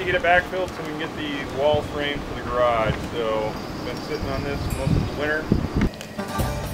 get it backfilled so we can get the wall frame for the garage. So, been sitting on this most of the winter.